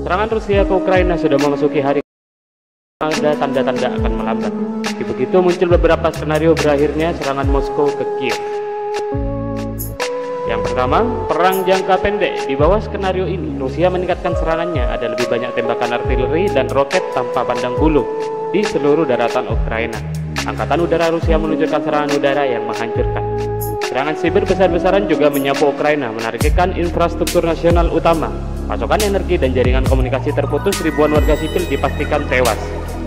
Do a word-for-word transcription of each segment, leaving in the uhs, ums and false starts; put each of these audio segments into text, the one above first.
Serangan Rusia ke Ukraina sudah memasuki hari ada tanda-tanda akan melambat. Begitu muncul beberapa skenario berakhirnya serangan Moskow ke Kiev. Yang pertama, perang jangka pendek. Di bawah skenario ini, Rusia meningkatkan serangannya. Ada lebih banyak tembakan artileri dan roket tanpa pandang bulu di seluruh daratan Ukraina. Angkatan udara Rusia meluncurkan serangan udara yang menghancurkan. Serangan siber besar-besaran juga menyapu Ukraina, menargetkan infrastruktur nasional utama. Pasokan energi dan jaringan komunikasi terputus, ribuan warga sipil dipastikan tewas.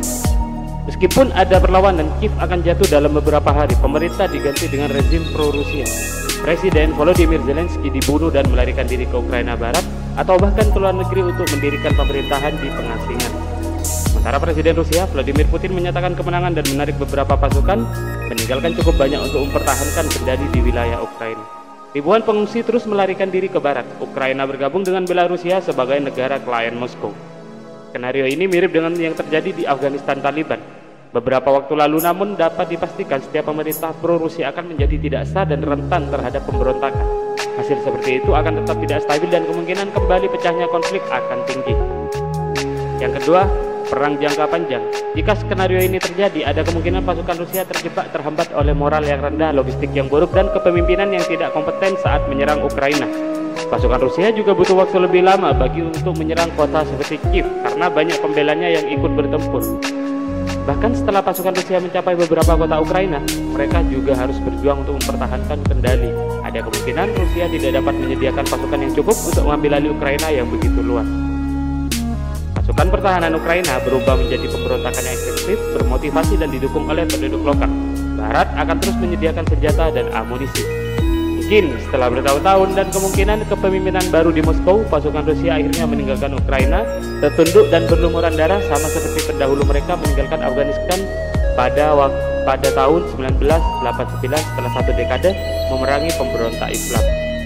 Meskipun ada perlawanan, Kiev akan jatuh dalam beberapa hari. Pemerintah diganti dengan rezim pro-Rusia. Presiden Volodymyr Zelensky dibunuh dan melarikan diri ke Ukraina Barat atau bahkan ke luar negeri untuk mendirikan pemerintahan di pengasingan. Sementara Presiden Rusia Vladimir Putin menyatakan kemenangan dan menarik beberapa pasukan, meninggalkan cukup banyak untuk mempertahankan kendali di wilayah Ukraina. Ribuan pengungsi terus melarikan diri ke barat. Ukraina bergabung dengan Belarusia sebagai negara klien Moskow. Skenario ini mirip dengan yang terjadi di Afghanistan Taliban beberapa waktu lalu, namun dapat dipastikan setiap pemerintah pro-Rusia akan menjadi tidak sah dan rentan terhadap pemberontakan. Hasil seperti itu akan tetap tidak stabil dan kemungkinan kembali pecahnya konflik akan tinggi. Yang kedua, perang jangka panjang. Jika skenario ini terjadi, ada kemungkinan pasukan Rusia terjebak terhambat oleh moral yang rendah, logistik yang buruk, dan kepemimpinan yang tidak kompeten saat menyerang Ukraina. Pasukan Rusia juga butuh waktu lebih lama bagi untuk menyerang kota seperti Kiev karena banyak pembelanya yang ikut bertempur. Bahkan setelah pasukan Rusia mencapai beberapa kota Ukraina, mereka juga harus berjuang untuk mempertahankan kendali. Ada kemungkinan Rusia tidak dapat menyediakan pasukan yang cukup untuk mengambil alih Ukraina yang begitu luas. Pasukan pertahanan Ukraina berubah menjadi pemberontakan yang ekstensif, bermotivasi dan didukung oleh penduduk lokal. Barat akan terus menyediakan senjata dan amunisi. Mungkin setelah bertahun-tahun dan kemungkinan kepemimpinan baru di Moskow, pasukan Rusia akhirnya meninggalkan Ukraina, tertunduk dan berlumuran darah sama seperti pendahulu mereka meninggalkan Afghanistan pada pada tahun seribu sembilan ratus delapan puluh sembilan setelah satu dekade memerangi pemberontak Islam.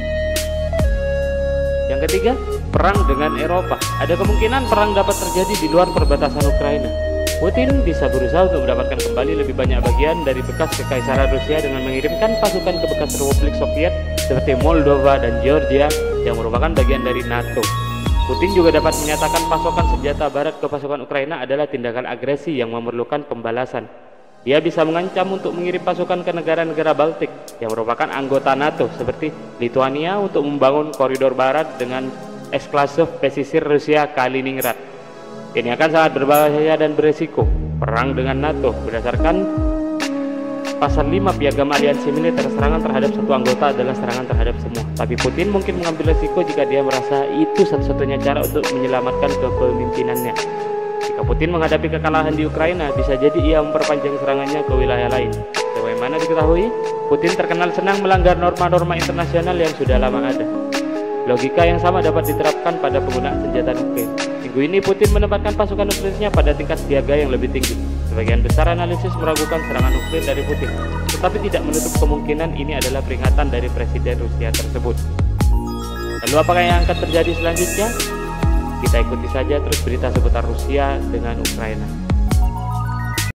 Yang ketiga, perang dengan Eropa. Ada kemungkinan perang dapat terjadi di luar perbatasan Ukraina. Putin bisa berusaha untuk mendapatkan kembali lebih banyak bagian dari bekas kekaisaran Rusia dengan mengirimkan pasukan ke bekas Republik Soviet seperti Moldova dan Georgia yang merupakan bagian dari NATO. Putin juga dapat menyatakan pasokan senjata barat ke pasukan Ukraina adalah tindakan agresi yang memerlukan pembalasan. Dia bisa mengancam untuk mengirim pasukan ke negara-negara Baltik yang merupakan anggota NATO seperti Lithuania untuk membangun koridor barat dengan eksklansif pesisir Rusia Kaliningrad. Ini akan sangat berbahaya dan beresiko. Perang dengan NATO berdasarkan pasal lima Piagam Aliansi Militer, serangan terhadap satu anggota adalah serangan terhadap semua. Tapi Putin mungkin mengambil resiko jika dia merasa itu satu-satunya cara untuk menyelamatkan kepemimpinannya. Jika Putin menghadapi kekalahan di Ukraina, bisa jadi ia memperpanjang serangannya ke wilayah lain. Sebagaimana diketahui, Putin terkenal senang melanggar norma-norma internasional yang sudah lama ada. Logika yang sama dapat diterapkan pada penggunaan senjata nuklir. Minggu ini Putin menempatkan pasukan nuklirnya pada tingkat siaga yang lebih tinggi. Sebagian besar analisis meragukan serangan nuklir dari Putin, tetapi tidak menutup kemungkinan ini adalah peringatan dari Presiden Rusia tersebut. Lalu apakah yang akan terjadi selanjutnya? Kita ikuti saja terus berita seputar Rusia dengan Ukraina.